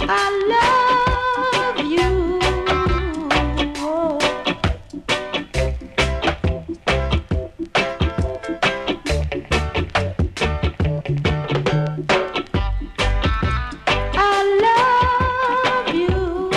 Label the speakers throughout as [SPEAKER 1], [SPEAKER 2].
[SPEAKER 1] I love you. I love you.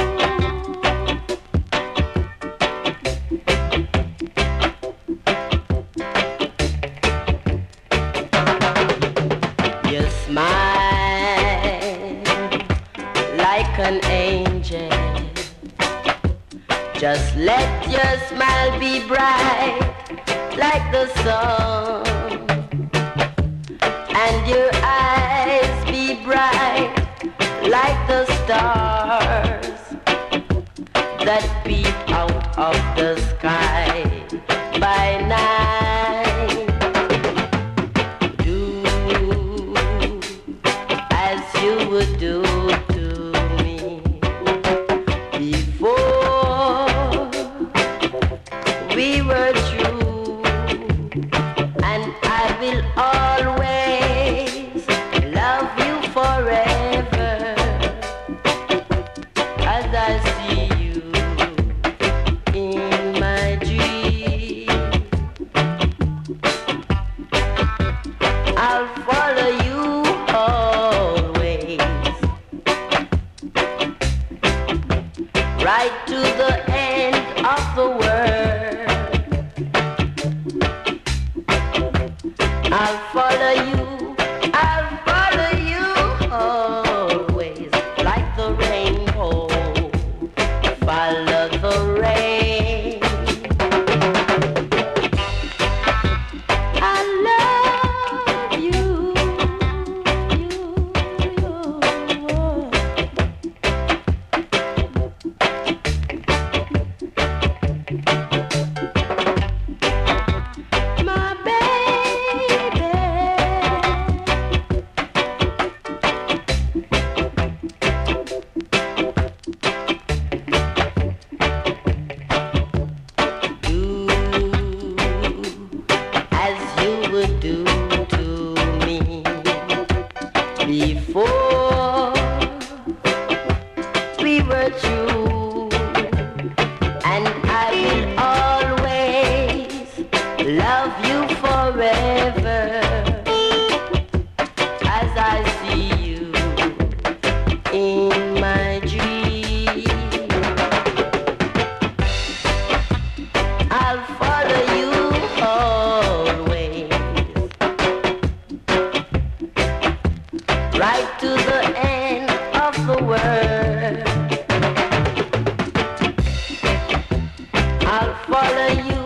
[SPEAKER 1] You smile like an angel. Just let your smile be bright like the sun, and your eyes be bright like the stars that peep out of the sky by night. Do as you would do to me before we were true, and I will always love you forever as I see you in my dream. I'll follow you always, right to the end of the world. I'll follow you, I'll follow you always, like the rainbow, follow the rain. I love you, my baby. Do as you would do to me before we were true, and I will always love you forever as I see you in my dream. I'll follow you always, right to the end of the world. I'll follow you